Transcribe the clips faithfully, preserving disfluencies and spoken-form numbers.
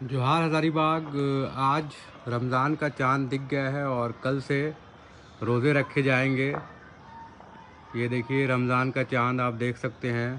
जोहार हज़ारीबाग। आज रमज़ान का चांद दिख गया है और कल से रोज़े रखे जाएंगे। ये देखिए रमज़ान का चांद आप देख सकते हैं।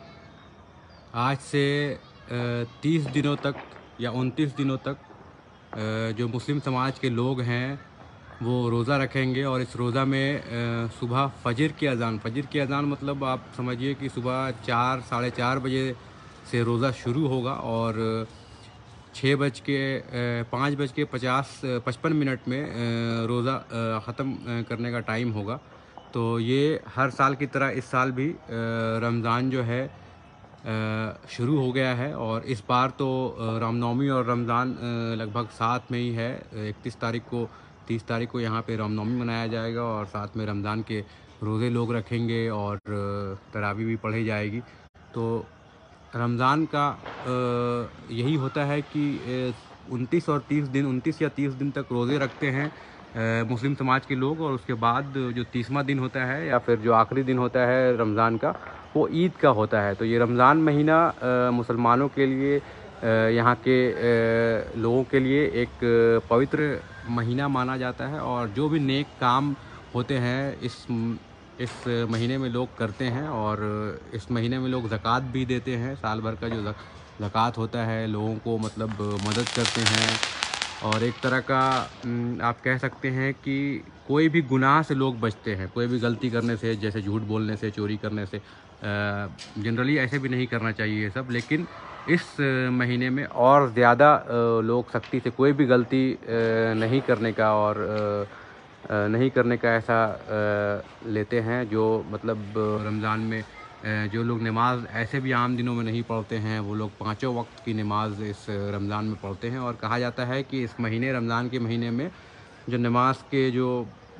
आज से तीस दिनों तक या उनतीस दिनों तक अ, जो मुस्लिम समाज के लोग हैं वो रोज़ा रखेंगे और इस रोज़ा में अ, सुबह फ़जर की अज़ान फ़जर की अज़ान मतलब आप समझिए कि सुबह चार साढ़े चार बजे से रोज़ा शुरू होगा और छः बज के पाँच बज के पचास पचपन मिनट में अ, रोज़ा अ, ख़त्म अ, करने का टाइम होगा। तो ये हर साल की तरह इस साल भी अ, रमज़ान जो है अ, शुरू हो गया है और इस बार तो अ, रामनवमी और रमज़ान अ, लगभग साथ में ही है। इकतीस तारीख को तीस तारीख को यहाँ पे रामनवमी मनाया जाएगा और साथ में रमज़ान के रोज़े लोग रखेंगे और अ, तरावी भी पढ़ी जाएगी। तो रमज़ान का अ, यही होता है कि उनतीस और तीस दिन उनतीस या तीस दिन तक रोज़े रखते हैं अ, मुस्लिम समाज के लोग और उसके बाद जो तीसवां दिन होता है या फिर जो आखिरी दिन होता है रमज़ान का वो ईद का होता है। तो ये रमज़ान महीना अ, मुसलमानों के लिए अ, यहाँ के अ, लोगों के लिए एक पवित्र महीना माना जाता है और जो भी नेक काम होते हैं इस इस महीने में लोग करते हैं और इस महीने में लोग ज़कात भी देते हैं। साल भर का जो ज़कात होता है लोगों को मतलब मदद करते हैं और एक तरह का उम, आप कह सकते हैं कि कोई भी गुनाह से लोग बचते हैं, कोई भी गलती करने से, जैसे झूठ बोलने से, चोरी करने से। अ, जनरली ऐसे भी नहीं करना चाहिए ये सब, लेकिन इस महीने में और ज़्यादा अ, लोग सख्ती से कोई भी गलती अ, नहीं करने का और अ, अ, नहीं करने का ऐसा अ, लेते हैं जो मतलब रमज़ान में अ, जो लोग नमाज़ ऐसे भी आम दिनों में नहीं पढ़ते हैं वो लोग पाँचों वक्त की नमाज़ इस रमज़ान में पढ़ते हैं। और कहा जाता है कि इस महीने रमज़ान के महीने में जो नमाज के जो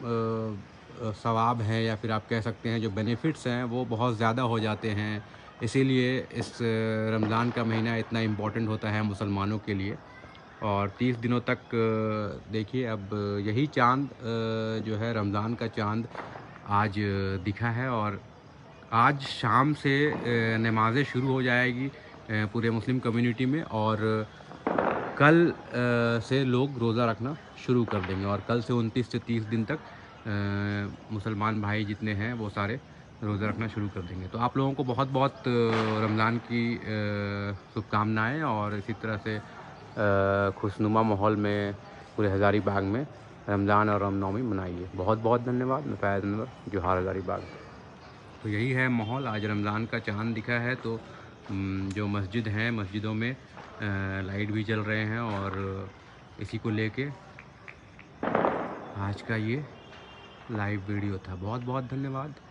अ, सवाब हैं या फिर आप कह सकते हैं जो बेनिफिट्स हैं वो बहुत ज़्यादा हो जाते हैं। इसीलिए इस रमज़ान का महीना इतना इम्पोर्टेंट होता है मुसलमानों के लिए। और तीस दिनों तक अ, देखिए अब यही चाँद अ, जो है रमज़ान का चाँद आज दिखा है और आज शाम से अ, नमाज़ें शुरू हो जाएगी अ, पूरे मुस्लिम कम्युनिटी में और कल अ, से लोग रोज़ा रखना शुरू कर देंगे और कल से उनतीस से तीस दिन तक अ, मुसलमान भाई जितने हैं वो सारे रोज़ा रखना शुरू कर देंगे। तो आप लोगों को बहुत-बहुत रमज़ान की अ, शुभकामनाएँ और इसी तरह से अ, खुशनुमा माहौल में पूरे हज़ारीबाग में रमज़ान और रामनवमी मनाइए। बहुत-बहुत धन्यवाद। मैं फ़ैज़ अनवर, जोहार हज़ारीबाग। तो यही है माहौल, आज रमज़ान का चाँद दिखा है तो उम, जो मस्जिद हैं मस्जिदों में अ, लाइट भी जल रहे हैं और इसी को लेके आज का ये लाइव वीडियो था। बहुत-बहुत धन्यवाद।